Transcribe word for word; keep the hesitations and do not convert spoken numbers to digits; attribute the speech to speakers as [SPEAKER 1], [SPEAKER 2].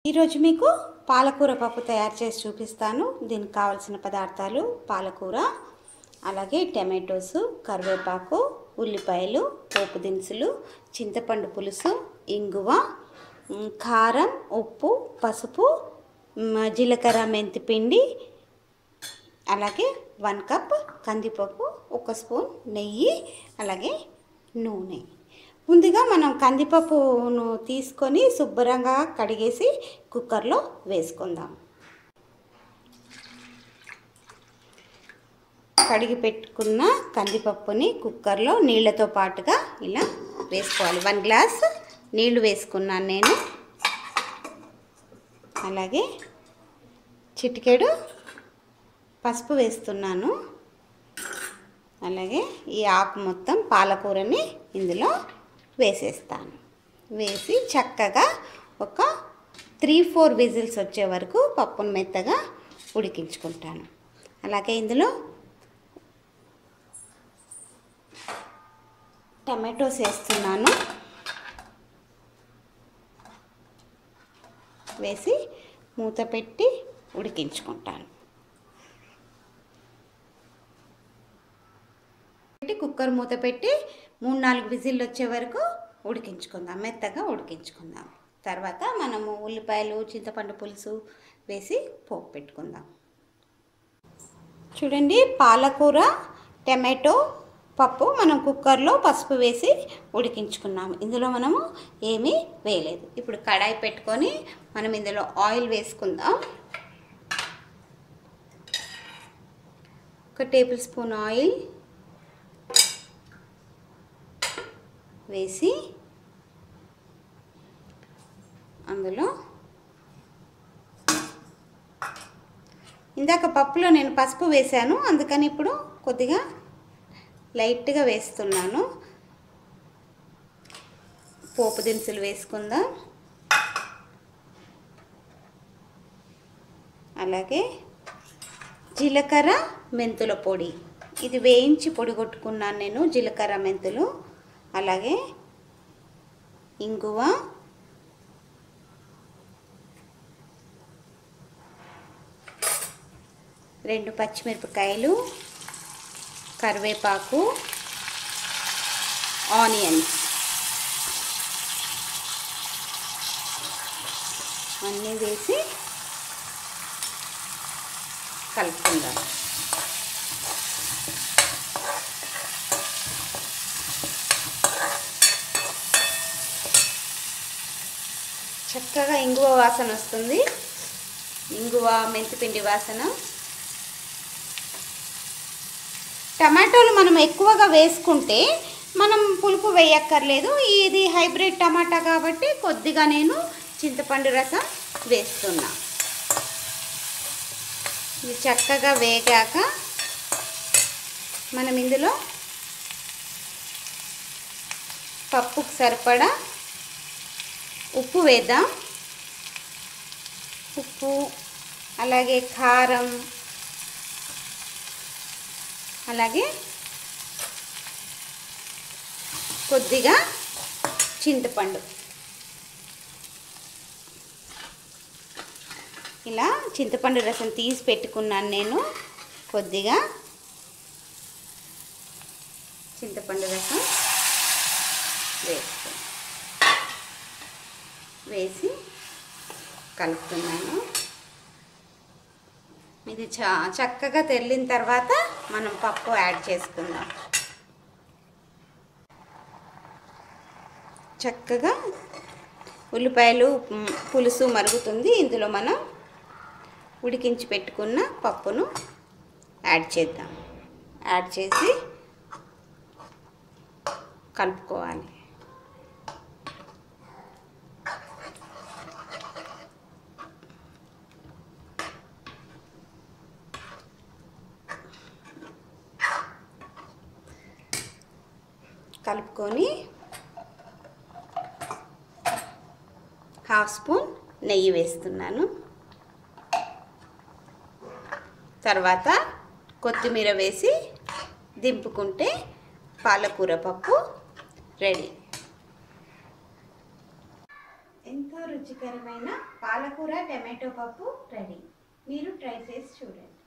[SPEAKER 1] ఈరోజు మీకు పాలకూర పప్పు తయారు చేసి చూపిస్తాను. దీనికి కావాల్సిన పదార్థాలు పాలకూర, అలాగే టమాటోస్, కరివేపాకు, ఉల్లిపాయలు, పోపు దినుసులు, చింతపండు పులుసు, ఇంగువ, కారం, ఉప్పు, పసుపు, జీలకర్ర, మెంతి పిండి, అలాగే వన్ కప్ కందిపప్పు, ఒక స్పూన్ నెయ్యి, అలాగే నూనె. ముందుగా మనం కందిపప్పును తీసుకొని శుభ్రంగా కడిగేసి కుక్కర్లో వేసుకుందాం. కడిగి పెట్టుకున్న కందిపప్పుని కుక్కర్లో నీళ్ళతో పాటుగా ఇలా వేసుకోవాలి. వన్ గ్లాస్ నీళ్లు వేసుకున్నాను నేను. అలాగే చిటికెడు పసుపు వేస్తున్నాను. అలాగే ఈ ఆకు మొత్తం పాలకూరని ఇందులో వేసేస్తాను. వేసి చక్కగా ఒక త్రీ ఫోర్ విజిల్స్ వచ్చే వరకు పప్పును మెత్తగా ఉడికించుకుంటాను. అలాగే ఇందులో టమాటోస్ వేస్తున్నాను. వేసి మూత పెట్టి ఉడికించుకుంటాను. కుక్కర్ మూత పెట్టి మూడు నాలుగు విజిల్లు వచ్చే వరకు ఉడికించుకుందాం, మెత్తగా ఉడికించుకుందాం. తర్వాత మనము ఉల్లిపాయలు, చింతపండు పులుసు వేసి పోపు పెట్టుకుందాం. చూడండి, పాలకూర, టమాటో పప్పు మనం కుక్కర్లో పసుపు వేసి ఉడికించుకున్నాము. ఇందులో మనము ఏమీ వేయలేదు. ఇప్పుడు కడాయి పెట్టుకొని మనం ఇందులో ఆయిల్ వేసుకుందాం. ఒక టేబుల్ స్పూన్ ఆయిల్ వేసి అందులో ఇందాక పప్పులో నేను పసుపు వేశాను, అందుకని ఇప్పుడు కొద్దిగా లైట్గా వేస్తున్నాను. పోపు దినుసులు వేసుకుందాం. అలాగే జీలకర్ర, మెంతుల పొడి, ఇది వేయించి పొడి కొట్టుకున్నాను నేను, జీలకర్ర మెంతులు. అలాగే ఇంగువ, రెండు పచ్చిమిరపకాయలు, కరివేపాకు, ఆనియన్స్ అన్నీ వేసి కలుపుకుందాం. చక్కగా ఇంగువ వాసన వస్తుంది, ఇంగువ మెంతిపిండి వాసన. టమాటోలు మనం ఎక్కువగా వేసుకుంటే మనం పులుపు వేయక్కర్లేదు. ఇది హైబ్రిడ్ టమాటా కాబట్టి కొద్దిగా నేను చింతపండు రసం వేస్తున్నా. ఇది చక్కగా వేగాక మనం ఇందులో పప్పుకు సరిపడా ఉప్పు వేద్దాం. ఉప్పు, అలాగే కారం, అలాగే కొద్దిగా చింతపండు. ఇలా చింతపండు రసం తీసి పెట్టుకున్నాను నేను. కొద్దిగా చింతపండు రసం వేస్తాను, వేసి కలుపుతున్నాను. ఇది చా చక్కగా తెల్లిన తర్వాత మనం పప్పు యాడ్ చేసుకుందాం. చక్కగా ఉల్లిపాయలు, పులుసు మరుగుతుంది. ఇందులో మనం ఉడికించి పెట్టుకున్న పప్పును యాడ్ చేద్దాం. యాడ్ చేసి కలుపుకోవాలి. కలుపుకొని హాఫ్ స్పూన్ నెయ్యి వేస్తున్నాను. తర్వాత కొత్తిమీర వేసి దింపుకుంటే పాలకూర పప్పు రెడీ. ఎంతో రుచికరమైన పాలకూర టమాటో పప్పు రెడీ. మీరు ట్రై చేసి చూడండి.